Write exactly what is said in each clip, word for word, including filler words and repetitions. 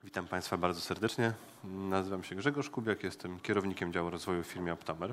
Witam Państwa bardzo serdecznie. Nazywam się Grzegorz Kubiak, jestem kierownikiem działu rozwoju w firmie Optomer.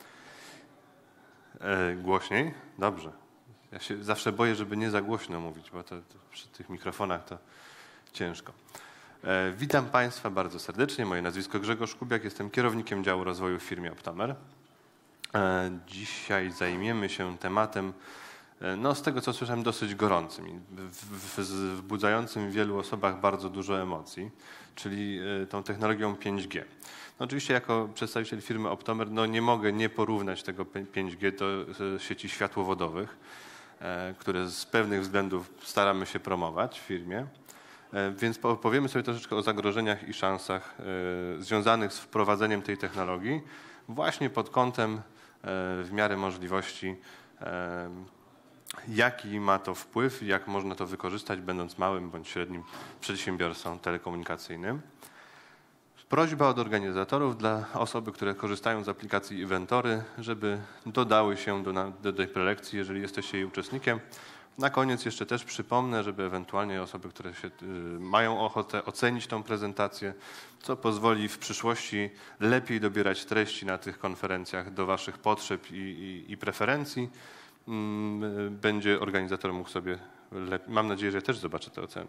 E, głośniej? Dobrze. Ja się zawsze boję, żeby nie za głośno mówić, bo to, to przy tych mikrofonach to ciężko. E, witam Państwa bardzo serdecznie. Moje nazwisko Grzegorz Kubiak, jestem kierownikiem działu rozwoju w firmie Optomer. E, dzisiaj zajmiemy się tematem, no z tego co słyszałem, dosyć gorącym i wzbudzającym w wielu osobach bardzo dużo emocji, czyli tą technologią pięć G. No oczywiście jako przedstawiciel firmy Optomer no nie mogę nie porównać tego pięć G do sieci światłowodowych, które z pewnych względów staramy się promować w firmie. Więc powiemy sobie troszeczkę o zagrożeniach i szansach związanych z wprowadzeniem tej technologii właśnie pod kątem w miarę możliwości, jaki ma to wpływ, jak można to wykorzystać, będąc małym bądź średnim przedsiębiorstwem telekomunikacyjnym. Prośba od organizatorów dla osoby, które korzystają z aplikacji Inventory, żeby dodały się do, do tej prelekcji, jeżeli jesteście jej uczestnikiem. Na koniec jeszcze też przypomnę, żeby ewentualnie osoby, które się, y, mają ochotę ocenić tą prezentację, co pozwoli w przyszłości lepiej dobierać treści na tych konferencjach do waszych potrzeb i, i, i preferencji. Będzie organizator mógł sobie lepiej. Mam nadzieję, że ja też zobaczę te oceny.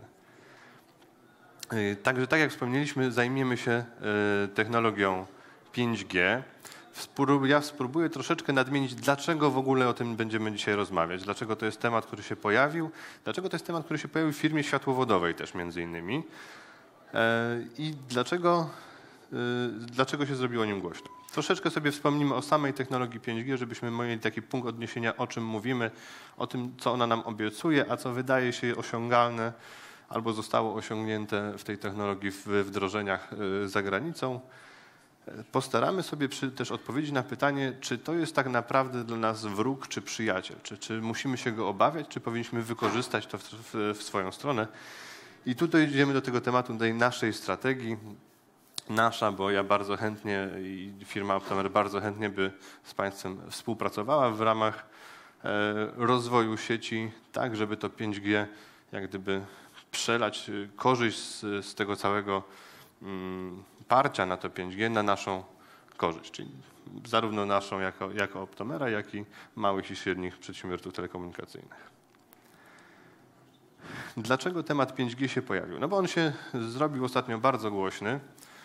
Także tak jak wspomnieliśmy, zajmiemy się technologią pięć G. Ja spróbuję troszeczkę nadmienić, dlaczego w ogóle o tym będziemy dzisiaj rozmawiać, dlaczego to jest temat, który się pojawił, dlaczego to jest temat, który się pojawił w firmie światłowodowej też między innymi i dlaczego, dlaczego się zrobiło o nim głośno. Troszeczkę sobie wspomnimy o samej technologii pięć G, żebyśmy mieli taki punkt odniesienia, o czym mówimy, o tym, co ona nam obiecuje, a co wydaje się osiągalne albo zostało osiągnięte w tej technologii w wdrożeniach za granicą. Postaramy sobie przy, też odpowiedzieć na pytanie, czy to jest tak naprawdę dla nas wróg czy przyjaciel, czy, czy musimy się go obawiać, czy powinniśmy wykorzystać to w, w, w swoją stronę. I tutaj idziemy do tego tematu, tej naszej strategii. Nasza, bo ja bardzo chętnie i firma Optomer bardzo chętnie by z Państwem współpracowała w ramach rozwoju sieci, tak żeby to pięć G jak gdyby przelać korzyść z, z tego całego um, parcia na to pięć G na naszą korzyść, czyli zarówno naszą jako, jako Optomera, jak i małych i średnich przedsiębiorców telekomunikacyjnych. Dlaczego temat pięć G się pojawił? No bo on się zrobił ostatnio bardzo głośny.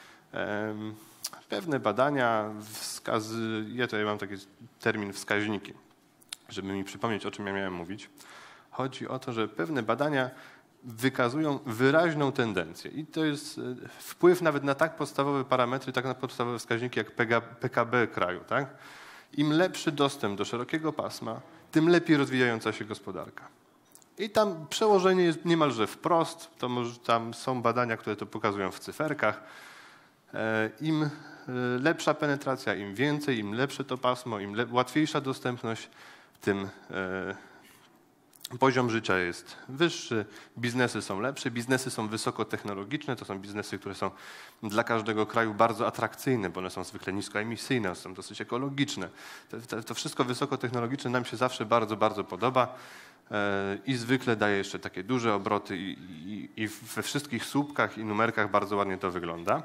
Pewne badania, wskazy, ja tutaj mam taki termin wskaźniki, żeby mi przypomnieć, o czym ja miałem mówić. Chodzi o to, że pewne badania wykazują wyraźną tendencję i to jest wpływ nawet na tak podstawowe parametry, tak na podstawowe wskaźniki jak P K B kraju. Tak? Im lepszy dostęp do szerokiego pasma, tym lepiej rozwijająca się gospodarka. I tam przełożenie jest niemalże wprost, to może, tam są badania, które to pokazują w cyferkach. Im lepsza penetracja, im więcej, im lepsze to pasmo, im łatwiejsza dostępność, tym poziom życia jest wyższy, biznesy są lepsze, biznesy są wysokotechnologiczne, to są biznesy, które są dla każdego kraju bardzo atrakcyjne, bo one są zwykle niskoemisyjne, są dosyć ekologiczne. To, to, to wszystko wysokotechnologiczne nam się zawsze bardzo, bardzo podoba i zwykle daje jeszcze takie duże obroty i, i, i we wszystkich słupkach i numerkach bardzo ładnie to wygląda.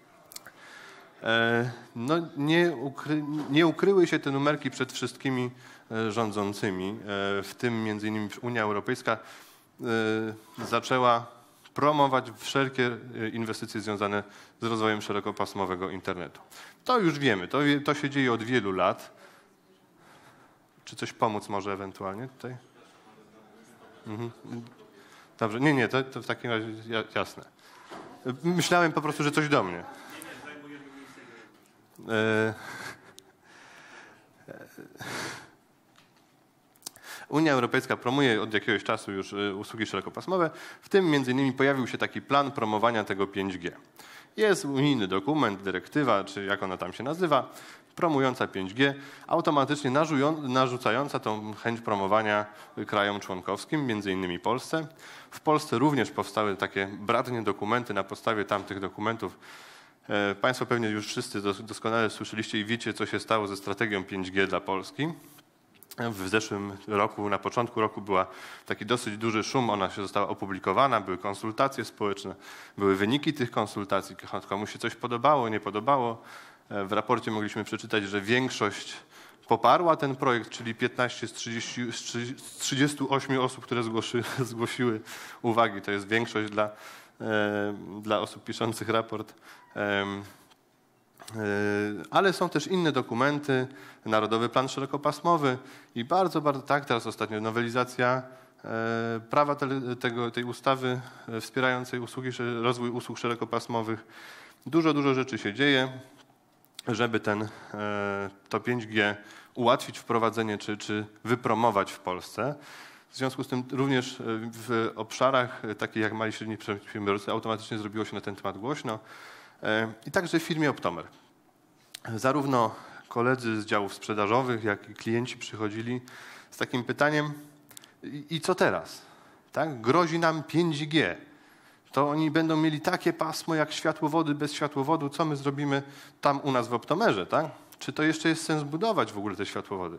No, nie, ukry, nie ukryły się te numerki przed wszystkimi rządzącymi, w tym między innymi Unia Europejska zaczęła promować wszelkie inwestycje związane z rozwojem szerokopasmowego internetu. To już wiemy, to, to się dzieje od wielu lat. Czy coś pomóc może ewentualnie tutaj? Mhm. Dobrze, nie, nie, to, to w takim razie jasne. Myślałem po prostu, że coś do mnie. Unia Europejska promuje od jakiegoś czasu już usługi szerokopasmowe, w tym między innymi pojawił się taki plan promowania tego pięć G. Jest unijny dokument, dyrektywa, czy jak ona tam się nazywa, promująca pięć G, automatycznie narzucająca tą chęć promowania krajom członkowskim, między innymi Polsce. W Polsce również powstały takie bratnie dokumenty na podstawie tamtych dokumentów. Państwo pewnie już wszyscy doskonale słyszeliście i wiecie, co się stało ze strategią pięć G dla Polski. W zeszłym roku, na początku roku była taki dosyć duży szum, ona się została opublikowana, były konsultacje społeczne, były wyniki tych konsultacji, komuś się coś podobało, nie podobało. W raporcie mogliśmy przeczytać, że większość poparła ten projekt, czyli piętnaście z trzydziestu ośmiu osób, które zgłoszy, zgłosiły uwagi. To jest większość dla, e, dla osób piszących raport. E, Ale są też inne dokumenty, Narodowy Plan Szerokopasmowy i bardzo, bardzo tak, teraz ostatnio nowelizacja prawa tele, tego, tej ustawy wspierającej usługi, rozwój usług szerokopasmowych. Dużo, dużo rzeczy się dzieje, żeby ten, to pięć G ułatwić wprowadzenie czy, czy wypromować w Polsce. W związku z tym również w obszarach takich jak mali i średni przedsiębiorcy automatycznie zrobiło się na ten temat głośno. I także w firmie Optomer. Zarówno koledzy z działów sprzedażowych, jak i klienci przychodzili z takim pytaniem: i, i co teraz? Tak? Grozi nam pięć G. To oni będą mieli takie pasmo jak światłowody bez światłowodu. Co my zrobimy tam u nas w Optomerze? Tak? Czy to jeszcze jest sens budować w ogóle te światłowody?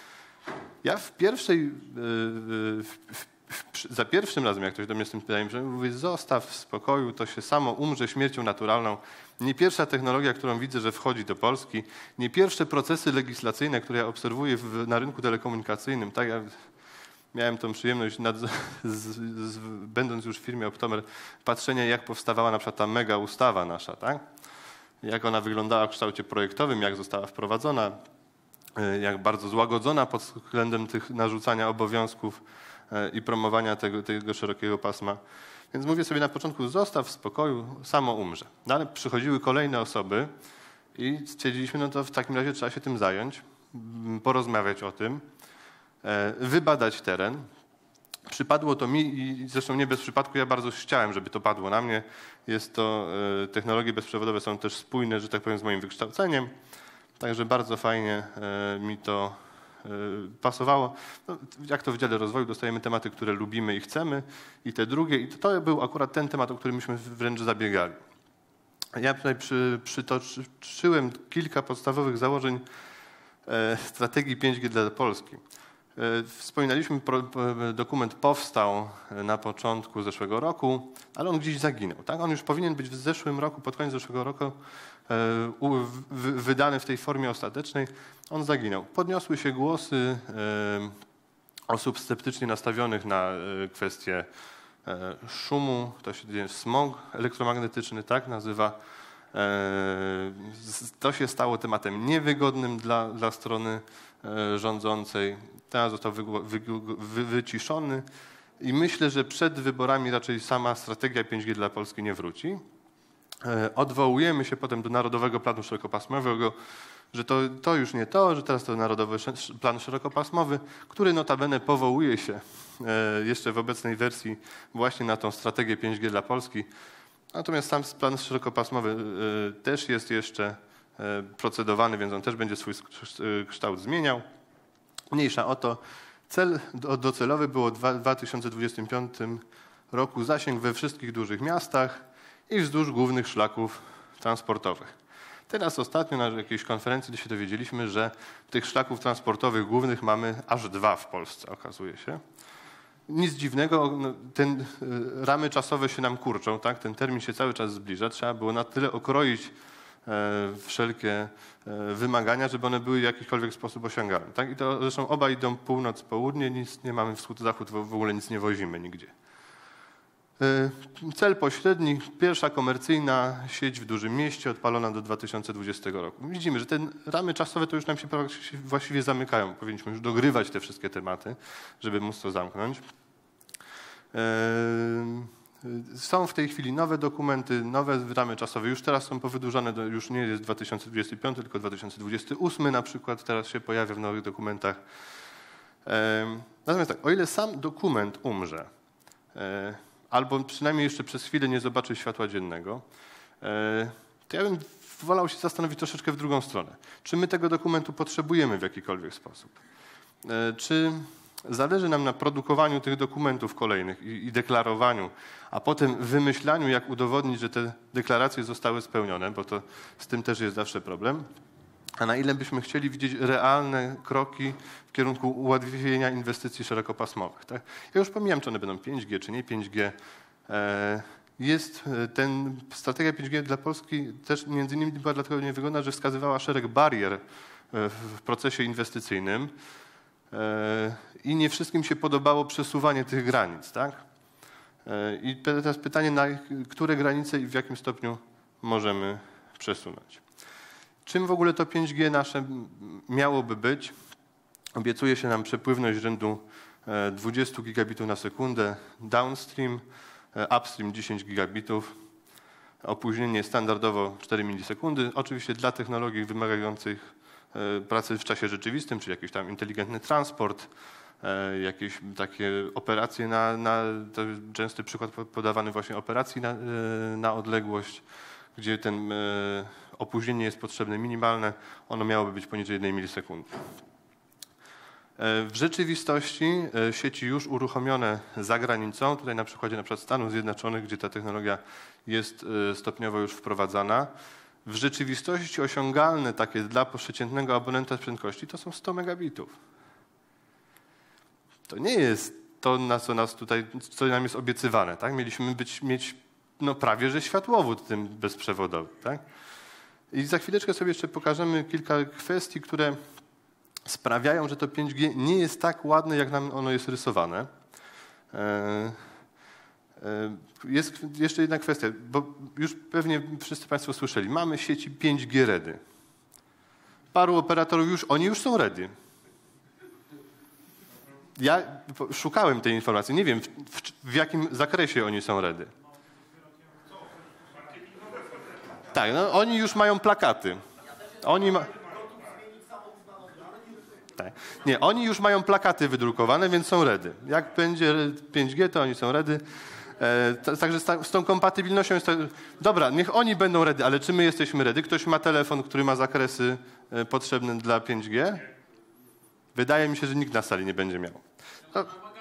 Ja w pierwszej, w, w, w, za pierwszym razem, jak ktoś do mnie z tym pytaniem, że mówię: zostaw w spokoju, to się samo umrze śmiercią naturalną. Nie pierwsza technologia, którą widzę, że wchodzi do Polski, nie pierwsze procesy legislacyjne, które ja obserwuję w, na rynku telekomunikacyjnym. Tak, ja miałem tą przyjemność, nad, z, z, będąc już w firmie Optomer, patrzenia, jak powstawała na przykład ta mega ustawa nasza, tak? Jak ona wyglądała w kształcie projektowym, jak została wprowadzona, jak bardzo złagodzona pod względem tych narzucania obowiązków i promowania tego, tego szerokiego pasma. Więc mówię sobie na początku: zostaw w spokoju, samo umrze. No ale przychodziły kolejne osoby i stwierdziliśmy, no to w takim razie trzeba się tym zająć, porozmawiać o tym, wybadać teren. Przypadło to mi i zresztą nie bez przypadku, ja bardzo chciałem, żeby to padło na mnie. Jest to, technologie bezprzewodowe są też spójne, że tak powiem, z moim wykształceniem. Także bardzo fajnie mi to pasowało. No, jak to w dziale rozwoju dostajemy tematy, które lubimy i chcemy, i te drugie. I to był akurat ten temat, o który myśmy wręcz zabiegali. Ja tutaj przy, przytoczyłem kilka podstawowych założeń strategii pięć G dla Polski. Wspominaliśmy, dokument powstał na początku zeszłego roku, ale on gdzieś zaginął. Tak? On już powinien być w zeszłym roku, pod koniec zeszłego roku wydany w tej formie ostatecznej. On zaginął. Podniosły się głosy osób sceptycznie nastawionych na kwestię szumu, to się dzieje smog elektromagnetyczny, tak nazywa. To się stało tematem niewygodnym dla, dla strony rządzącej. Teraz został wy, wy, wy, wyciszony i myślę, że przed wyborami raczej sama strategia pięć G dla Polski nie wróci. Odwołujemy się potem do Narodowego Planu Szerokopasmowego, że to, to już nie to, że teraz to Narodowy Plan Szerokopasmowy, który notabene powołuje się jeszcze w obecnej wersji właśnie na tą strategię pięć G dla Polski. Natomiast sam plan szerokopasmowy też jest jeszcze procedowany, więc on też będzie swój kształt zmieniał. Mniejsza o to. Cel docelowy było w dwa tysiące dwudziestym piątym roku zasięg we wszystkich dużych miastach i wzdłuż głównych szlaków transportowych. Teraz ostatnio na jakiejś konferencji się dowiedzieliśmy, że tych szlaków transportowych głównych mamy aż dwa w Polsce, okazuje się. Nic dziwnego, ten, ramy czasowe się nam kurczą, tak? Ten termin się cały czas zbliża. Trzeba było na tyle okroić e, wszelkie e, wymagania, żeby one były w jakikolwiek sposób osiągalne. Tak? I to zresztą oba idą północ-południe, nic nie mamy wschód-zachód, w ogóle nic nie wozimy nigdzie. E, cel pośredni, pierwsza komercyjna sieć w dużym mieście, odpalona do dwa tysiące dwudziestego roku. Widzimy, że te ramy czasowe to już nam się właściwie zamykają. Powinniśmy już dogrywać te wszystkie tematy, żeby móc to zamknąć. Są w tej chwili nowe dokumenty, nowe ramy czasowe. Już teraz są powydłużane, do, już nie jest dwa tysiące dwudziesty piąty, tylko dwa tysiące dwudziesty ósmy na przykład teraz się pojawia w nowych dokumentach. Natomiast tak, o ile sam dokument umrze, albo przynajmniej jeszcze przez chwilę nie zobaczy światła dziennego, to ja bym wolał się zastanowić troszeczkę w drugą stronę. Czy my tego dokumentu potrzebujemy w jakikolwiek sposób? Czy zależy nam na produkowaniu tych dokumentów kolejnych i, i deklarowaniu, a potem wymyślaniu, jak udowodnić, że te deklaracje zostały spełnione, bo to z tym też jest zawsze problem. a na ile byśmy chcieli widzieć realne kroki w kierunku ułatwienia inwestycji szerokopasmowych. Tak? Ja już pomijam, czy one będą pięć G, czy nie pięć G. Jest ten, strategia pięć G dla Polski też między innymi była dlatego niewygodna, że wskazywała szereg barier w procesie inwestycyjnym i nie wszystkim się podobało przesuwanie tych granic. Tak? I teraz pytanie, na które granice i w jakim stopniu możemy przesunąć. Czym w ogóle to pięć G nasze miałoby być? Obiecuje się nam przepływność rzędu dwadzieścia gigabitów na sekundę, downstream, upstream dziesięć gigabitów, opóźnienie standardowo cztery milisekundy. Oczywiście dla technologii wymagających pracy w czasie rzeczywistym, czyli jakiś tam inteligentny transport, jakieś takie operacje na, na to częsty przykład podawany właśnie operacji na, na odległość, gdzie ten opóźnienie jest potrzebne minimalne, ono miałoby być poniżej jednej milisekundy. W rzeczywistości sieci już uruchomione za granicą, tutaj na przykładzie na przykład Stanów Zjednoczonych, gdzie ta technologia jest stopniowo już wprowadzana, w rzeczywistości osiągalne takie dla przeciętnego abonenta prędkości to są sto megabitów. To nie jest to, na co nas tutaj, co nam jest obiecywane. Tak? Mieliśmy być, mieć no, prawie że światłowód tym bezprzewodowy. Tak? I za chwileczkę sobie jeszcze pokażemy kilka kwestii, które sprawiają, że to pięć G nie jest tak ładne, jak nam ono jest rysowane. Jest jeszcze jedna kwestia, bo już pewnie wszyscy Państwo słyszeli. Mamy sieci pięć G ready. Paru operatorów już, oni już są ready. Ja szukałem tej informacji, nie wiem w, w, w jakim zakresie oni są ready. Tak, no, oni już mają plakaty. Oni ma... tak. Nie, oni już mają plakaty wydrukowane, więc są ready. Jak będzie pięć G, to oni są ready. E, także z, ta, z tą kompatybilnością jest to... Dobra, niech oni będą ready, ale czy my jesteśmy ready? Ktoś ma telefon, który ma zakresy e, potrzebne dla pięć G? Wydaje mi się, że nikt na sali nie będzie miał. No,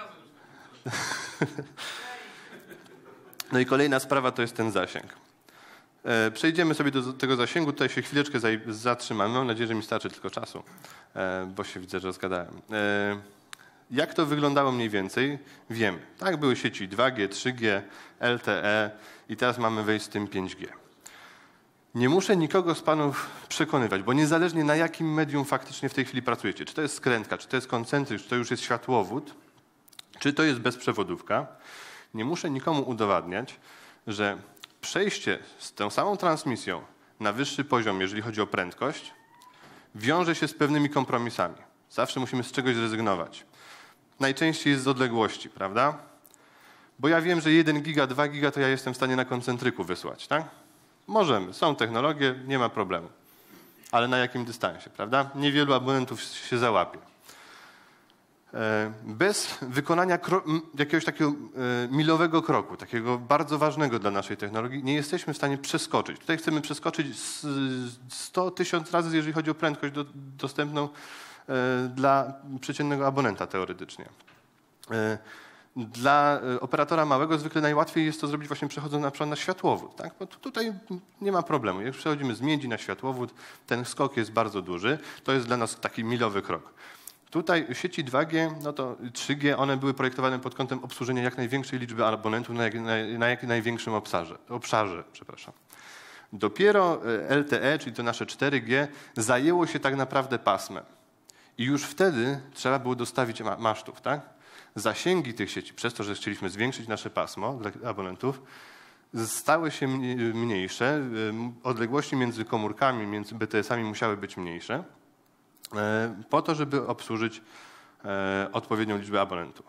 no i kolejna sprawa to jest ten zasięg. E, przejdziemy sobie do tego zasięgu. Tutaj się chwileczkę zatrzymamy. Mam nadzieję, że mi starczy tylko czasu, e, bo się widzę, że rozgadałem. E, jak to wyglądało mniej więcej? Wiemy. Tak, były sieci dwa G, trzy G, L T E i teraz mamy wejść z tym pięć G. Nie muszę nikogo z panów przekonywać, bo niezależnie na jakim medium faktycznie w tej chwili pracujecie, czy to jest skrętka, czy to jest koncentryk, czy to już jest światłowód, czy to jest bezprzewodówka, nie muszę nikomu udowadniać, że przejście z tą samą transmisją na wyższy poziom, jeżeli chodzi o prędkość, wiąże się z pewnymi kompromisami. Zawsze musimy z czegoś zrezygnować. Najczęściej jest z odległości, prawda? Bo ja wiem, że jeden giga, dwa giga to ja jestem w stanie na koncentryku wysłać, tak? Możemy, są technologie, nie ma problemu. Ale na jakim dystansie, prawda? Niewielu abonentów się załapie. Bez wykonania jakiegoś takiego milowego kroku, takiego bardzo ważnego dla naszej technologii, nie jesteśmy w stanie przeskoczyć. Tutaj chcemy przeskoczyć sto tysięcy razy, jeżeli chodzi o prędkość do, dostępną dla przeciętnego abonenta teoretycznie. Dla operatora małego zwykle najłatwiej jest to zrobić właśnie przechodząc na przykład na światłowód. Tak? Bo tutaj nie ma problemu. Jak przechodzimy z miedzi na światłowód, ten skok jest bardzo duży. To jest dla nas taki milowy krok. Tutaj sieci dwa G, no to trzy G, one były projektowane pod kątem obsłużenia jak największej liczby abonentów na jak, na, na jak największym obszarze. obszarze przepraszam. Dopiero L T E, czyli to nasze cztery G, zajęło się tak naprawdę pasmem. I już wtedy trzeba było dostawić masztów, tak? Zasięgi tych sieci, przez to, że chcieliśmy zwiększyć nasze pasmo dla abonentów, stały się mniejsze. Odległości między komórkami, między B T S-ami musiały być mniejsze, po to, żeby obsłużyć odpowiednią liczbę abonentów.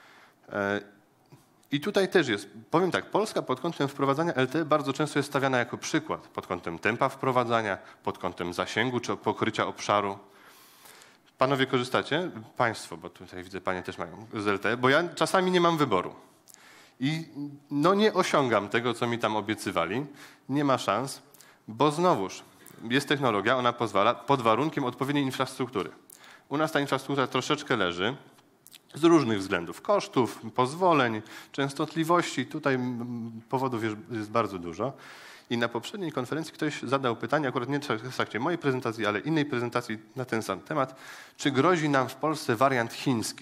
I tutaj też jest, powiem tak, Polska pod kątem wprowadzania L T E bardzo często jest stawiana jako przykład, pod kątem tempa wprowadzania, pod kątem zasięgu czy pokrycia obszaru. Panowie korzystacie? Państwo, bo tutaj widzę, panie też mają z L T E, bo ja czasami nie mam wyboru. I no nie osiągam tego, co mi tam obiecywali. Nie ma szans, bo znowuż jest technologia, ona pozwala pod warunkiem odpowiedniej infrastruktury. U nas ta infrastruktura troszeczkę leży z różnych względów. Kosztów, pozwoleń, częstotliwości. Tutaj powodów jest bardzo dużo. I na poprzedniej konferencji ktoś zadał pytanie, akurat nie w trakcie mojej prezentacji, ale innej prezentacji na ten sam temat, czy grozi nam w Polsce wariant chiński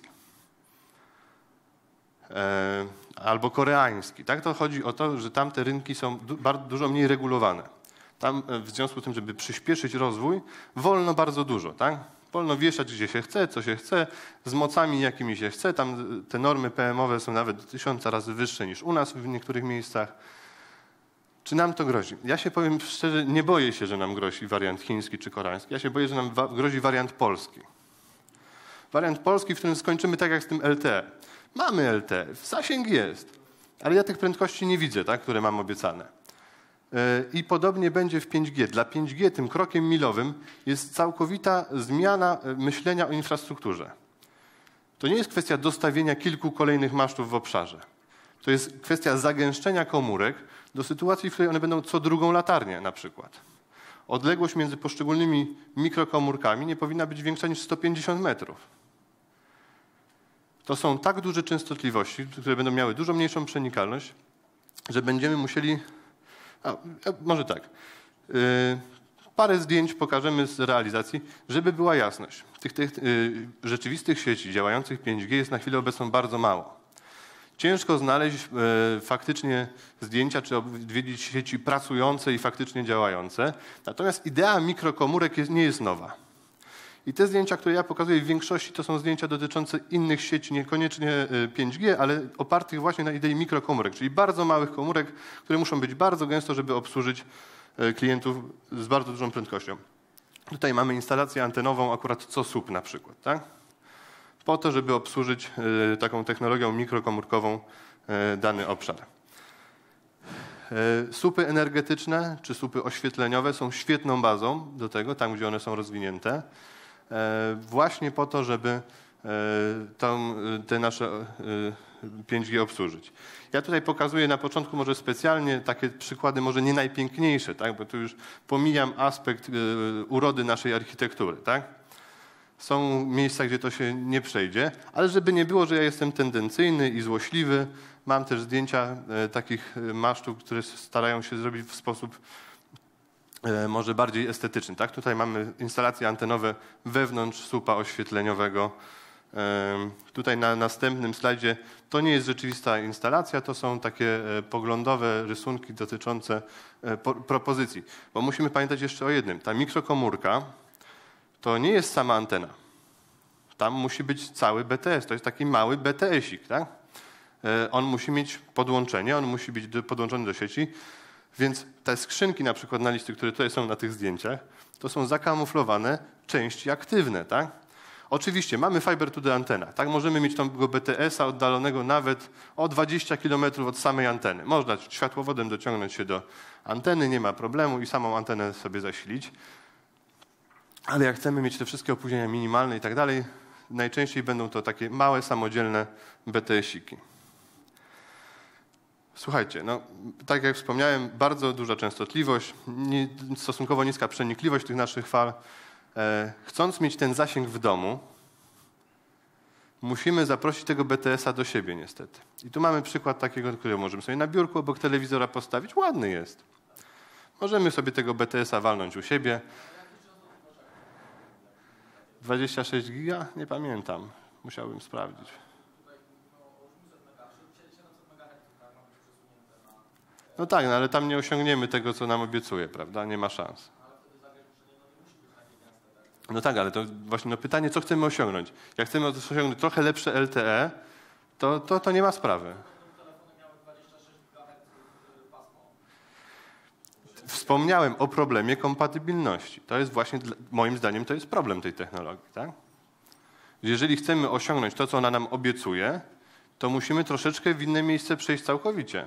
e, albo koreański. Tak, to chodzi o to, że tamte rynki są du bardzo, dużo mniej regulowane. Tam w związku z tym, żeby przyspieszyć rozwój, wolno bardzo dużo. Tak? Wolno wieszać, gdzie się chce, co się chce, z mocami, jakimi się chce. Tam te normy P M owe są nawet do tysiąca razy wyższe niż u nas w niektórych miejscach. Czy nam to grozi? Ja się powiem szczerze, nie boję się, że nam grozi wariant chiński czy koreański. Ja się boję, że nam grozi wariant polski. Wariant polski, w którym skończymy tak jak z tym L T E. Mamy L T E, zasięg jest, ale ja tych prędkości nie widzę, tak, które mam obiecane. I podobnie będzie w pięć G. Dla pięć G tym krokiem milowym jest całkowita zmiana myślenia o infrastrukturze. To nie jest kwestia dostawienia kilku kolejnych masztów w obszarze. To jest kwestia zagęszczenia komórek do sytuacji, w której one będą co drugą latarnię na przykład. Odległość między poszczególnymi mikrokomórkami nie powinna być większa niż sto pięćdziesiąt metrów. To są tak duże częstotliwości, które będą miały dużo mniejszą przenikalność, że będziemy musieli... A, może tak. Yy, parę zdjęć pokażemy z realizacji, żeby była jasność. Tych, tych yy, rzeczywistych sieci działających pięć G jest na chwilę obecną bardzo mało. Ciężko znaleźć yy, faktycznie zdjęcia, czy odwiedzić sieci pracujące i faktycznie działające. Natomiast idea mikrokomórek jest, nie jest nowa. I te zdjęcia, które ja pokazuję w większości, to są zdjęcia dotyczące innych sieci, niekoniecznie pięć G, ale opartych właśnie na idei mikrokomórek, czyli bardzo małych komórek, które muszą być bardzo gęsto, żeby obsłużyć klientów z bardzo dużą prędkością. Tutaj mamy instalację antenową akurat co słup na przykład, tak? Po to, żeby obsłużyć taką technologią mikrokomórkową dany obszar. Słupy energetyczne czy słupy oświetleniowe są świetną bazą do tego, tam gdzie one są rozwinięte. Właśnie po to, żeby tą, te nasze pięć G obsłużyć. Ja tutaj pokazuję na początku może specjalnie takie przykłady, może nie najpiękniejsze, tak? Bo tu już pomijam aspekt urody naszej architektury. Tak? Są miejsca, gdzie to się nie przejdzie, ale żeby nie było, że ja jestem tendencyjny i złośliwy, mam też zdjęcia takich masztów, które starają się zrobić w sposób może bardziej estetyczny. Tak? Tutaj mamy instalacje antenowe wewnątrz słupa oświetleniowego. Tutaj na następnym slajdzie to nie jest rzeczywista instalacja, to są takie poglądowe rysunki dotyczące propozycji. Bo musimy pamiętać jeszcze o jednym. Ta mikrokomórka to nie jest sama antena. Tam musi być cały B T S. To jest taki mały B T S-ik. Tak? On musi mieć podłączenie, on musi być podłączony do sieci. Więc te skrzynki na przykład na listy, które tutaj są na tych zdjęciach, to są zakamuflowane części aktywne. Tak? Oczywiście mamy fiber to the antena. Tak? Możemy mieć tego B T S-a oddalonego nawet o dwadzieścia kilometrów od samej anteny. Można światłowodem dociągnąć się do anteny, nie ma problemu i samą antenę sobie zasilić. Ale jak chcemy mieć te wszystkie opóźnienia minimalne i tak dalej, najczęściej będą to takie małe, samodzielne B T S-iki. Słuchajcie, no, tak jak wspomniałem, bardzo duża częstotliwość, nie, stosunkowo niska przenikliwość tych naszych fal. E, chcąc mieć ten zasięg w domu, musimy zaprosić tego B T S-a do siebie niestety. I tu mamy przykład takiego, który możemy sobie na biurku obok telewizora postawić. Ładny jest. Możemy sobie tego B T S-a walnąć u siebie. dwadzieścia sześć giga? Nie pamiętam. Musiałbym sprawdzić. No tak, no ale tam nie osiągniemy tego, co nam obiecuje, prawda? Nie ma szans. No tak, ale to właśnie no pytanie, co chcemy osiągnąć? Jak chcemy osiągnąć trochę lepsze L T E, to, to, to nie ma sprawy. Wspomniałem o problemie kompatybilności. To jest właśnie, moim zdaniem, to jest problem tej technologii. Tak? Jeżeli chcemy osiągnąć to, co ona nam obiecuje, to musimy troszeczkę w inne miejsce przejść całkowicie.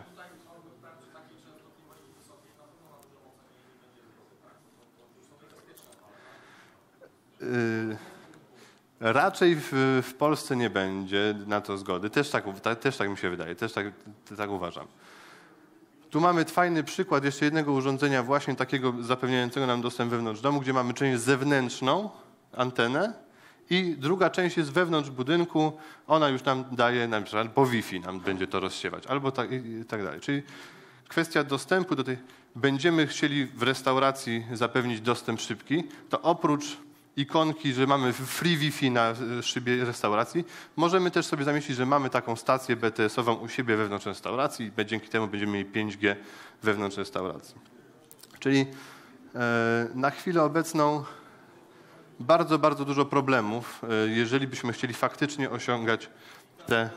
Yy, raczej w, w Polsce nie będzie na to zgody. Też tak, tak, też tak mi się wydaje, też tak, tak uważam. Tu mamy fajny przykład jeszcze jednego urządzenia właśnie takiego zapewniającego nam dostęp wewnątrz domu, gdzie mamy część zewnętrzną, antenę i druga część jest wewnątrz budynku, ona już nam daje, na przykład po Wi-Fi nam będzie to rozsiewać, albo tak, i tak dalej. Czyli kwestia dostępu do tej, będziemy chcieli w restauracji zapewnić dostęp szybki, to oprócz ikonki, że mamy free Wi-Fi na szybie restauracji, możemy też sobie zamieścić, że mamy taką stację B T S-ową u siebie wewnątrz restauracji i dzięki temu będziemy mieli pięć G wewnątrz restauracji. Czyli e, na chwilę obecną bardzo, bardzo dużo problemów, e, jeżeli byśmy chcieli faktycznie osiągać te...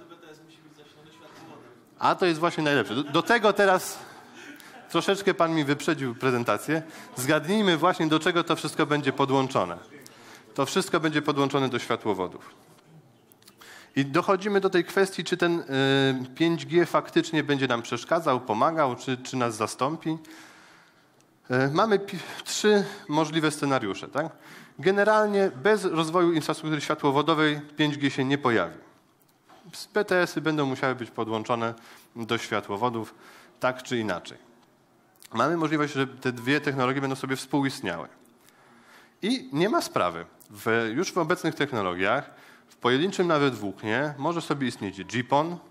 A to jest właśnie najlepsze. Do, do tego teraz troszeczkę pan mi wyprzedził prezentację. Zgadnijmy właśnie, do czego to wszystko będzie podłączone. To wszystko będzie podłączone do światłowodów. I dochodzimy do tej kwestii, czy ten y, pięć G faktycznie będzie nam przeszkadzał, pomagał, czy, czy nas zastąpi. Y, mamy trzy możliwe scenariusze. Tak? Generalnie bez rozwoju infrastruktury światłowodowej pięć G się nie pojawi. B T S-y będą musiały być podłączone do światłowodów, tak czy inaczej. Mamy możliwość, że te dwie technologie będą sobie współistniały. I nie ma sprawy. W, już w obecnych technologiach, w pojedynczym nawet włóknie może sobie istnieć G P O N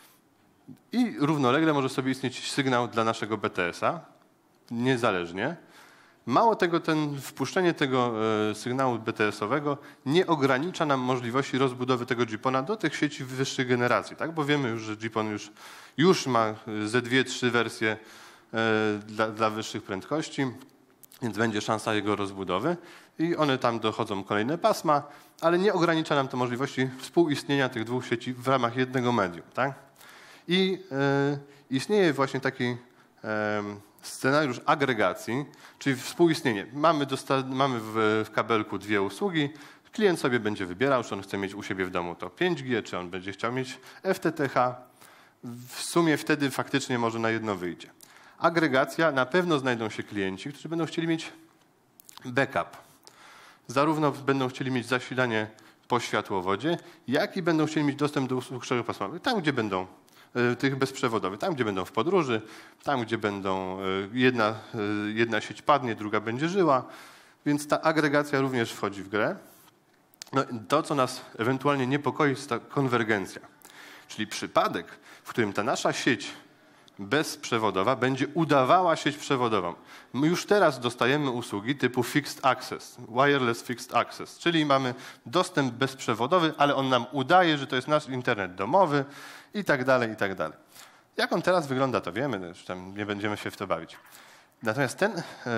i równolegle może sobie istnieć sygnał dla naszego B T S-a, niezależnie. Mało tego, ten, wpuszczenie tego e, sygnału B T S-owego nie ogranicza nam możliwości rozbudowy tego G P O N-a do tych sieci wyższych generacji, tak? Bo wiemy już, że G P O N już, już ma ze dwie, trzy wersje e, dla, dla wyższych prędkości, więc będzie szansa jego rozbudowy i one tam dochodzą kolejne pasma, ale nie ogranicza nam to możliwości współistnienia tych dwóch sieci w ramach jednego medium, tak? I e, istnieje właśnie taki e, scenariusz agregacji, czyli współistnienie. Mamy, mamy w, w kabelku dwie usługi, klient sobie będzie wybierał, czy on chce mieć u siebie w domu to pięć G, czy on będzie chciał mieć F T T H. W sumie wtedy faktycznie może na jedno wyjdzie. Agregacja, na pewno znajdą się klienci, którzy będą chcieli mieć backup. Zarówno będą chcieli mieć zasilanie po światłowodzie, jak i będą chcieli mieć dostęp do usług szerokopasmowych, tam gdzie będą tych bezprzewodowych, tam gdzie będą w podróży, tam gdzie będą jedna, jedna sieć padnie, druga będzie żyła, więc ta agregacja również wchodzi w grę. No, to, co nas ewentualnie niepokoi, jest ta konwergencja, czyli przypadek, w którym ta nasza sieć bezprzewodowa będzie udawała sieć przewodową. My już teraz dostajemy usługi typu Fixed Access, Wireless Fixed Access, czyli mamy dostęp bezprzewodowy, ale on nam udaje, że to jest nasz internet domowy i tak dalej, i tak dalej. Jak on teraz wygląda, to wiemy, już tam nie będziemy się w to bawić. Natomiast ten,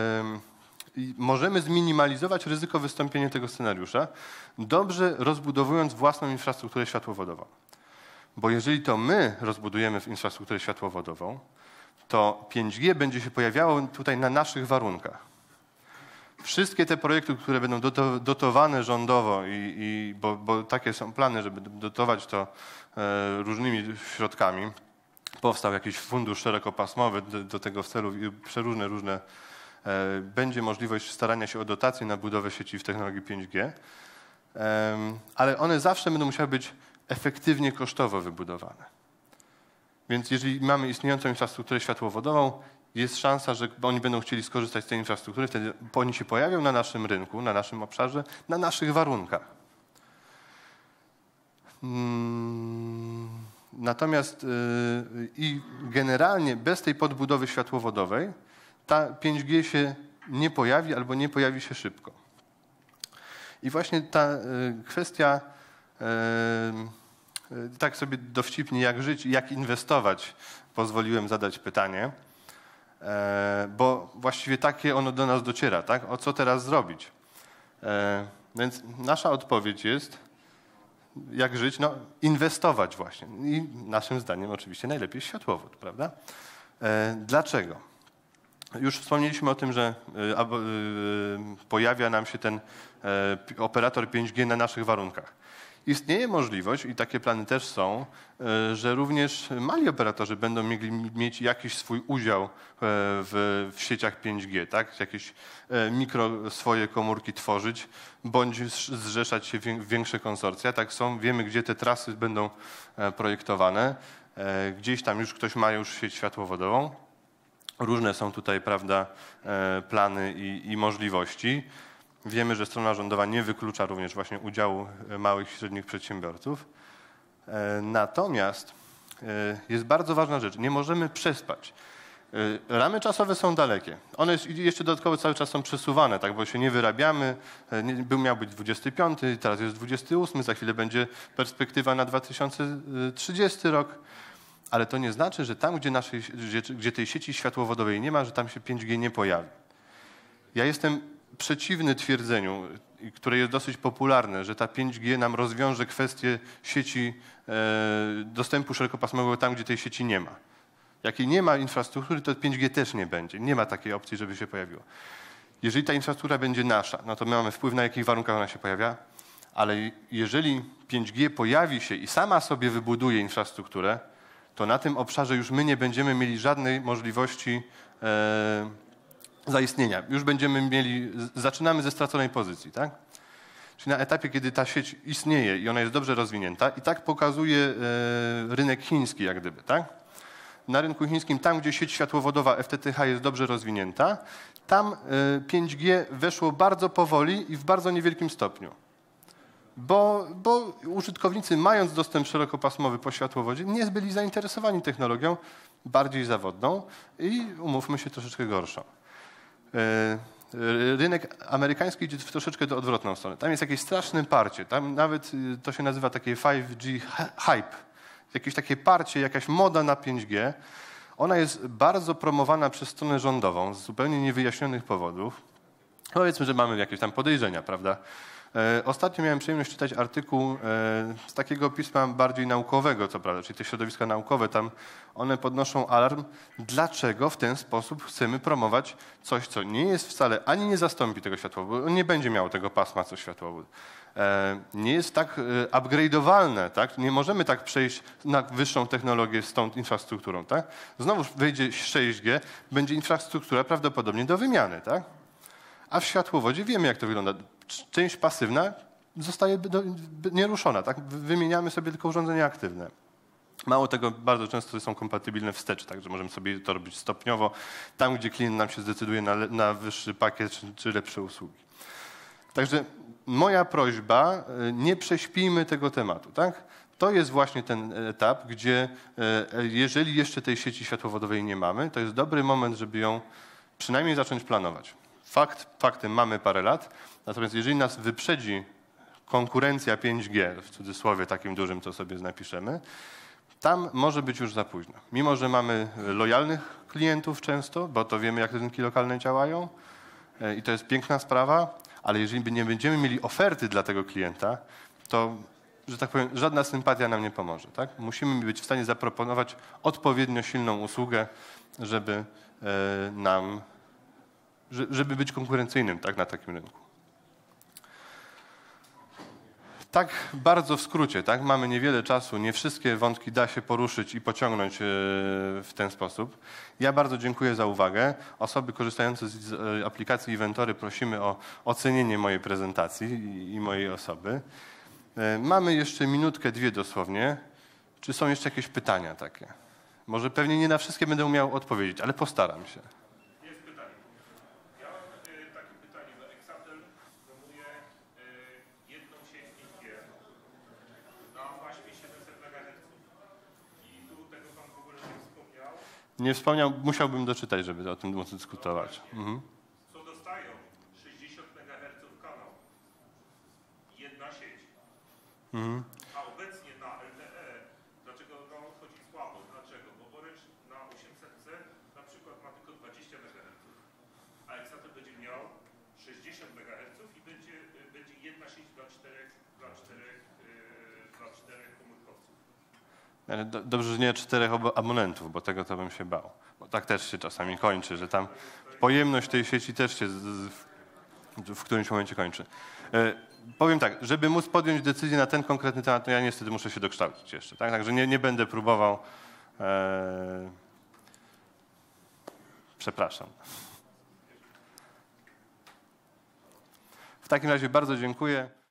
yy, możemy zminimalizować ryzyko wystąpienia tego scenariusza, dobrze rozbudowując własną infrastrukturę światłowodową. Bo jeżeli to my rozbudujemy infrastrukturę światłowodową, to pięć G będzie się pojawiało tutaj na naszych warunkach. Wszystkie te projekty, które będą dotowane rządowo, i, i, bo, bo takie są plany, żeby dotować to e, różnymi środkami, powstał jakiś fundusz szerokopasmowy do, do tego celu, przeróżne różne, e, będzie możliwość starania się o dotacje na budowę sieci w technologii pięć G, e, ale one zawsze będą musiały być efektywnie kosztowo wybudowane. Więc jeżeli mamy istniejącą infrastrukturę światłowodową, jest szansa, że oni będą chcieli skorzystać z tej infrastruktury, wtedy oni się pojawią na naszym rynku, na naszym obszarze, na naszych warunkach. Natomiast yy, i generalnie bez tej podbudowy światłowodowej ta pięć G się nie pojawi albo nie pojawi się szybko. I właśnie ta yy, kwestia yy, tak sobie dowcipnie, jak żyć i jak inwestować, pozwoliłem zadać pytanie, bo właściwie takie ono do nas dociera, tak? O co teraz zrobić? Więc nasza odpowiedź jest, jak żyć? No, inwestować właśnie. I naszym zdaniem oczywiście najlepiej światłowód, prawda? Dlaczego? Już wspomnieliśmy o tym, że pojawia nam się ten operator pięć G na naszych warunkach. Istnieje możliwość, i takie plany też są, że również mali operatorzy będą mogli mieć jakiś swój udział w, w sieciach pięć G, tak? Jakieś mikro swoje komórki tworzyć, bądź zrzeszać się w większe konsorcja. Tak są, wiemy, gdzie te trasy będą projektowane. Gdzieś tam już ktoś ma już sieć światłowodową. Różne są tutaj, prawda, plany i, i możliwości. Wiemy, że strona rządowa nie wyklucza również właśnie udziału małych i średnich przedsiębiorców. Natomiast jest bardzo ważna rzecz. Nie możemy przespać. Ramy czasowe są dalekie. One jeszcze dodatkowo cały czas są przesuwane, tak, bo się nie wyrabiamy. Był miał być dwudziesty piąty, teraz jest dwudziesty ósmy, za chwilę będzie perspektywa na dwa tysiące trzydziesty rok. Ale to nie znaczy, że tam, gdzie, naszej, gdzie, gdzie tej sieci światłowodowej nie ma, że tam się pięć G nie pojawi. Ja jestem przeciwny twierdzeniu, które jest dosyć popularne, że ta pięć G nam rozwiąże kwestię sieci e, dostępu szerokopasmowego tam, gdzie tej sieci nie ma. Jakiej nie ma infrastruktury, to pięć G też nie będzie. Nie ma takiej opcji, żeby się pojawiło. Jeżeli ta infrastruktura będzie nasza, no to my mamy wpływ, na jakich warunkach ona się pojawia, ale jeżeli pięć G pojawi się i sama sobie wybuduje infrastrukturę, to na tym obszarze już my nie będziemy mieli żadnej możliwości e, zaistnienia. Już będziemy mieli, zaczynamy ze straconej pozycji, tak? Czyli na etapie, kiedy ta sieć istnieje i ona jest dobrze rozwinięta, i tak pokazuje e, rynek chiński jak gdyby, tak? Na rynku chińskim, tam gdzie sieć światłowodowa F T T H jest dobrze rozwinięta, tam e, pięć G weszło bardzo powoli i w bardzo niewielkim stopniu. Bo, bo użytkownicy, mając dostęp szerokopasmowy po światłowodzie, nie byli zainteresowani technologią bardziej zawodną i, umówmy się, troszeczkę gorszą. Rynek amerykański idzie w troszeczkę do odwrotną stronę. Tam jest jakieś straszne parcie. Tam nawet to się nazywa takie pięć G hype. Jakieś takie parcie, jakaś moda na pięć G. Ona jest bardzo promowana przez stronę rządową z zupełnie niewyjaśnionych powodów. Powiedzmy, że mamy jakieś tam podejrzenia, prawda? Ostatnio miałem przyjemność czytać artykuł z takiego pisma bardziej naukowego, co prawda, czyli te środowiska naukowe, tam one podnoszą alarm, dlaczego w ten sposób chcemy promować coś, co nie jest wcale, ani nie zastąpi tego światłowodu, nie będzie miało tego pasma, co światłowód. Nie jest tak upgrade'owalne, tak? Nie możemy tak przejść na wyższą technologię z tą infrastrukturą, tak? Znowu wyjdzie sześć G, będzie infrastruktura prawdopodobnie do wymiany, tak? A w światłowodzie wiemy, jak to wygląda. Część pasywna zostaje do, nieruszona, tak? Wymieniamy sobie tylko urządzenia aktywne. Mało tego, bardzo często są kompatybilne wstecz, także możemy sobie to robić stopniowo, tam gdzie klient nam się zdecyduje na, na wyższy pakiet czy, czy lepsze usługi. Także moja prośba, nie prześpijmy tego tematu, tak? To jest właśnie ten etap, gdzie jeżeli jeszcze tej sieci światłowodowej nie mamy, to jest dobry moment, żeby ją przynajmniej zacząć planować. Fakt, faktem mamy parę lat, natomiast jeżeli nas wyprzedzi konkurencja pięć G, w cudzysłowie takim dużym, co sobie napiszemy, tam może być już za późno. Mimo że mamy lojalnych klientów często, bo to wiemy, jak te rynki lokalne działają i to jest piękna sprawa, ale jeżeli nie będziemy mieli oferty dla tego klienta, to, że tak powiem, żadna sympatia nam nie pomoże. Tak? Musimy być w stanie zaproponować odpowiednio silną usługę, żeby nam żeby być konkurencyjnym, tak, na takim rynku. Tak bardzo w skrócie, tak, mamy niewiele czasu, nie wszystkie wątki da się poruszyć i pociągnąć w ten sposób. Ja bardzo dziękuję za uwagę. Osoby korzystające z aplikacji Inventory prosimy o ocenienie mojej prezentacji i mojej osoby. Mamy jeszcze minutkę, dwie dosłownie. Czy są jeszcze jakieś pytania takie? Może pewnie nie na wszystkie będę umiał odpowiedzieć, ale postaram się. Nie wspomniał, musiałbym doczytać, żeby o tym móc dyskutować. Mhm. Co dostają? sześćdziesiąt megaherców kanał. Jedna sieć. Mhm. A obecnie na L T E, dlaczego no, chodzi słabo? Dlaczego? Bo Orange na osiemset na przykład ma tylko dwadzieścia megaherców. A Exatel będzie miał sześćdziesiąt megaherców i będzie, będzie jedna sieć dla czterech, dla czterech, yy, dla czterech komórkowców. Dobrze, że nie czterech abonentów, bo tego to bym się bał. Bo tak też się czasami kończy, że tam pojemność tej sieci też się z, w którymś momencie kończy. E, powiem tak, żeby móc podjąć decyzję na ten konkretny temat, to ja niestety muszę się dokształcić jeszcze. Tak? Także nie, nie będę próbował. E, przepraszam. W takim razie bardzo dziękuję.